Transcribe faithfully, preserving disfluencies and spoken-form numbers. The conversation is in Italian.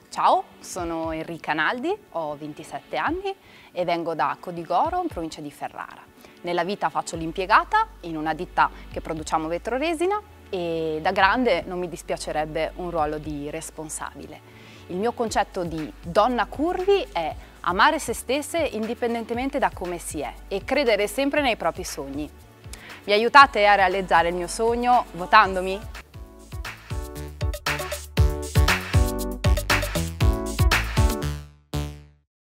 Ciao, sono Enrica Naldi, ho ventisette anni e vengo da Codigoro, in provincia di Ferrara. Nella vita faccio l'impiegata in una ditta che produciamo vetroresina e da grande non mi dispiacerebbe un ruolo di responsabile. Il mio concetto di donna curvy è amare se stesse indipendentemente da come si è e credere sempre nei propri sogni. Mi aiutate a realizzare il mio sogno votandomi?